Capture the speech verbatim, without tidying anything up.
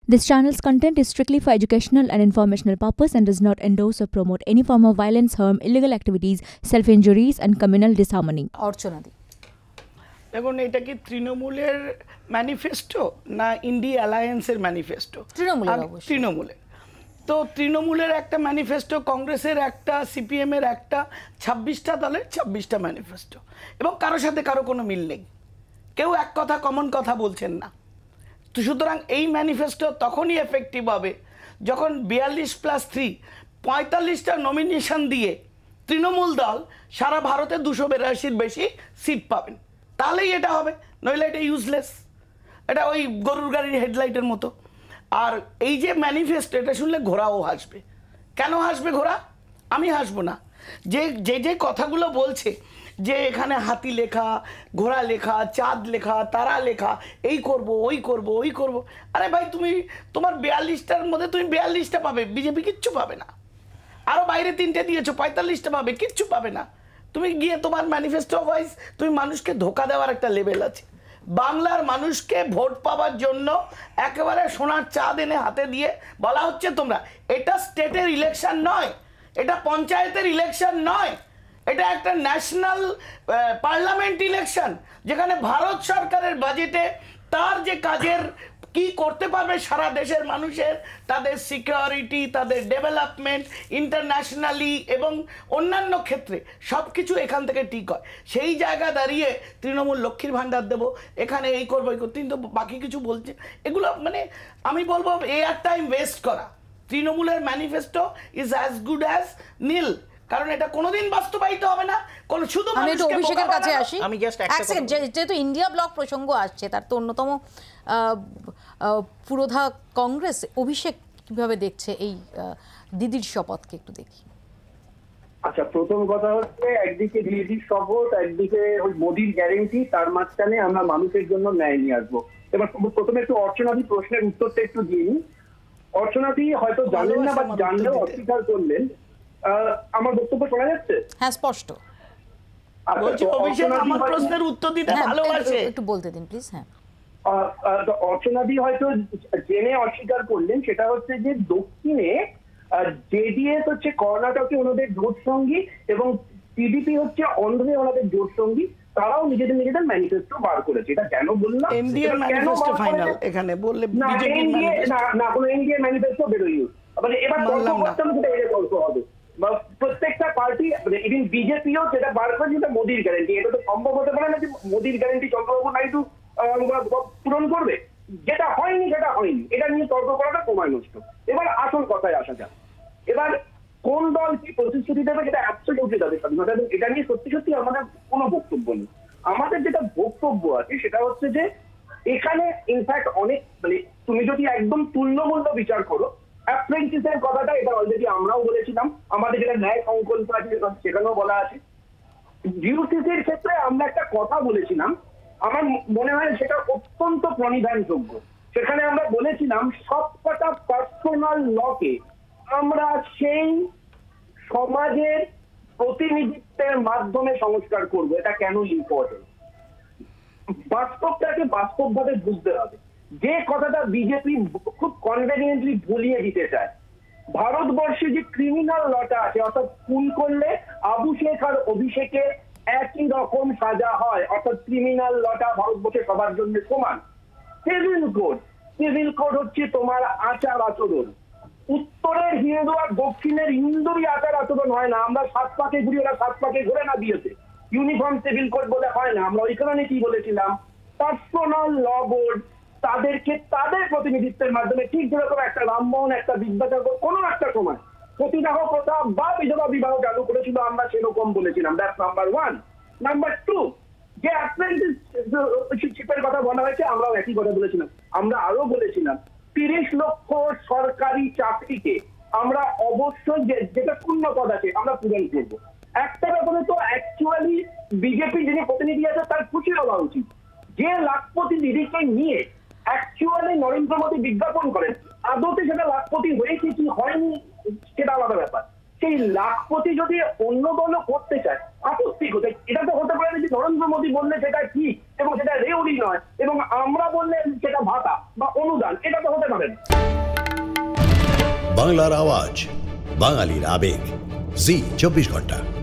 This channel's content is strictly for educational and informational purpose and does not endorse or promote any form of violence, harm, illegal activities, self-injuries and communal disharmony. অর্চনাদি দেখুন এটা কি তৃণমূলের manifesto না India অ্যালায়েন্সের manifesto? তৃণমূলের অবশ্যই। তৃণমূলের তো তৃণমূলের একটা ম্যানিফেস্টো, কংগ্রেসের একটা, সিপিএমের একটা, ছাব্বিশটা দলের ছাব্বিশটা ম্যানিফেস্টো, এবং কারোর সাথে কারো কোনো মিল নেই, কেউ এক কথা কমন কথা বলছেন না। তো সুতরাং এই ম্যানিফেস্টো তখনই এফেক্টিভ হবে যখন বিয়াল্লিশ প্লাস থ্রি পঁয়তাল্লিশটা নমিনেশন দিয়ে তৃণমূল দল সারা ভারতে দুশো বিরাশির বেশি সিট পাবেন, তাহলেই এটা হবে, নইলে এটা ইউজলেস, এটা ওই গরুর গাড়ির হেডলাইটের মতো। আর এই যে ম্যানিফেস্টো, এটা শুনলে ঘোড়াও হাসবে। কেন হাসবে ঘোড়া? আমি হাসবো না। যে যে যে কথাগুলো বলছে যে এখানে হাতি লেখা, ঘোড়া লেখা, চাঁদ লেখা, তারা লেখা, এই করব ওই করব ওই করব, আরে ভাই তুমি তোমার বিয়াল্লিশটার মধ্যে তুমি বিয়াল্লিশটা পাবে, বিজেপি কিচ্ছু পাবে না। আরও বাইরে তিনটে দিয়েছো, পঁয়তাল্লিশটা পাবে, কিচ্ছু পাবে না। তুমি গিয়ে তোমার ম্যানিফেস্টো ওয়াইজ তুমি মানুষকে ধোকা দেওয়ার একটা লেভেল আছে। বাংলার মানুষকে ভোট পাওয়ার জন্য একেবারে সোনার চাঁদ এনে হাতে দিয়ে বলা হচ্ছে তোমরা, এটা স্টেটের ইলেকশন নয়, এটা পঞ্চায়েতের ইলেকশন নয়, এটা একটা ন্যাশনাল পার্লামেন্ট ইলেকশন, যেখানে ভারত সরকারের বাজেটে তার যে কাজের কি করতে পারবে সারা দেশের মানুষের, তাদের সিকিউরিটি, তাদের ডেভেলপমেন্ট, ইন্টারন্যাশনালি এবং অন্যান্য ক্ষেত্রে সব কিছু এখান থেকে ঠিক হয়। সেই জায়গা দাঁড়িয়ে তৃণমূল লক্ষ্মীর ভাণ্ডার দেবো, এখানে এই করবো এই করতে, কিন্তু বাকি কিছু বলছে, এগুলো মানে আমি বলবো এয়ার টাইম ওয়েস্ট করা। তৃণমূলের manifesto is as good as nil, কারণ এটা কোনোদিন বাস্তবায়িত হবে না। কোন শুধু আমি একটু অভিষেকের কাছে আসি, আমি জাস্ট এক সেকেন্ড, যেহেতু ইন্ডিয়া ব্লক প্রসঙ্গ আসছে, তার তো অন্যতম পুরোধা কংগ্রেস, অভিষেক কিভাবে দেখছে এই দিদির শপথকে একটু দেখি। আচ্ছা, প্রথম কথা হচ্ছে একদিকে দিদির শপথ, একদিকে ওই মোদির গ্যারেন্টি, তার মাঝখানে আমরা মানুষের জন্য ন্যায় নিয়ে আসবো। এবার প্রথমে একটু অর্চনাদি প্রশ্নের উত্তরটা একটু দিয়ে নিই। অর্চনাদি হয়তো জানেন না বা জানলেও অস্বীকার করলেন। আমার বক্তব্য শোনা যাচ্ছে? হ্যাঁ, স্পষ্ট। বলছি অভিষেক আমার প্রশ্নের উত্তর দিতে ভালোবাসে, একটু বলতে দিন প্লিজ। হ্যাঁ, অর্চনাদি হয়তো জেনে অস্বীকার করলেন, সেটা হচ্ছে যে দক্ষিণে জেডিএস হচ্ছে কর্ণাটকে ওনাদের জোট সঙ্গী এবং টিডিপি হচ্ছে অন্ধ্রে ওনাদের জোট সঙ্গী, তারাও নিজেদের নিজেদের ম্যানিফেস্টো বার করেছে। এটা কেন বললাম? এনডিএ ম্যানিফেস্টো ফাইনাল এখানে বললে বিজেপি না না কোনো এনডিএ ম্যানিফেস্টো বেরোয়নি, মানে এবার তর্ক করতাম সেটা এর তর্ক হবে। প্রত্যেকটা পার্টি ইভিন বিজেপিও যেটা বার করে যেটা মোদির গ্যারেন্টি, এটা তো সম্ভব হতে পারে না যে মোদির গ্যারেন্টি চন্দ্রবাবু নাইডু পূরণ করবে। যেটা হয়নি সেটা হয়নি, এটা নিয়ে তর্ক করাটা সময় নষ্ট। এবার আসল কথায় আসা যাক। এবার কোন দল কি প্রতিশ্রুতি দেবে সেটা অ্যাবসলিউটলি তাদের স্বাধীনতা, এবং এটা নিয়ে সত্যি সত্যি আমাদের কোনো বক্তব্য নেই। আমাদের যেটা বক্তব্য আছে সেটা হচ্ছে যে এখানে ইনফ্যাক্ট অনেক, মানে তুমি যদি একদম তুল্যমূল্য বিচার করো, অ্যাপ্রেন্টিসের কথাটা এটা অলরেডি আমরাও বলেছিলাম, আমাদের যেটা ন্যায় সংকল্প আছে সেখানেও বলা আছে। ইউসিসির ক্ষেত্রে আমরা একটা কথা বলেছিলাম, আমার মনে হয় সেটা অত্যন্ত প্রণিধানযোগ্য। সেখানে আমরা বলেছিলাম সবকটা পার্সোনাল লকে আমরা সেই সমাজের প্রতিনিধিত্বের মাধ্যমে সংস্কার করব। এটা কেন ইম্পর্টেন্ট? বাস্তবটাকে বাস্তবভাবে বুঝতে হবে। যে কথাটা বিজেপি খুব কনভেনিয়েন্টলি ভুলিয়ে দিতে চায়, ভারতবর্ষে যে ক্রিমিনাল লটা আছে, অর্থাৎ খুন করলে আবু শেখ আর অভিষেকে একই রকম সাজা হয়, অর্থাৎ ক্রিমিনাল লটা ভারতবর্ষে সবার জন্য সমান। সিভিল কোড, সিভিল কোড হচ্ছে তোমার আচার আচরণ। উত্তরের হিন্দু আর দক্ষিণের হিন্দুরই আচার আচরণ হয় না। আমরা সাত পাকে ঘুরি, ওরা সাত পাকে ঘুরে না দিয়েছে। ইউনিফর্ম সিভিল কোড বলে হয় না। আমরা ওইখানে কি বলেছিলাম? পার্সোনাল ল বোর্ড, তাদেরকে তাদের প্রতিনিধিত্বের মাধ্যমে, ঠিক যেরকম একটা রামমোহন, একটা বিদ্যাসাগর কোনো একটা সময় সতীদাহ প্রথা বা বিধবা বিবাহ চালু করেছিল, আমরা সেরকম বলেছিলাম। That's number one. Number two, যে অ্যাপ্রেন্টিসশিপের কথা বলা হয়েছে, আমরাও একই কথা বলেছিলাম। আমরা আরো বলেছিলাম তিরিশ লক্ষ সরকারি চাকরিকে আমরা অবশ্যই যেটা শূন্য পদ আছে আমরা পূরণ করবো। একটা ব্যাপারে তো অ্যাকচুয়ালি বিজেপি যিনি প্রতিনিধি আছে তার খুশি হওয়া উচিত। যে লাখপতি দিদিকে নিয়ে অ্যাকচুয়ালি নরেন্দ্র মোদী বিজ্ঞাপন করেন, আদতে সেটা লাখপতি হয়েছে কি হয়নি সেটা আলাদা ব্যাপার। সেই লাখপতি যদি অন্য দলও করতে চায়, আপত্তি কোথায়? এটা তো হতে পারে যে নরেন্দ্র মোদী বললে সেটা ঠিক এবং সেটা রেউরি নয়, এবং আমরা বললে সেটা ভাতা বা অনুদান, এটা তো হতে পারে না। বাংলার আওয়াজ, বাঙালির আবেগ, জি চব্বিশ ঘন্টা।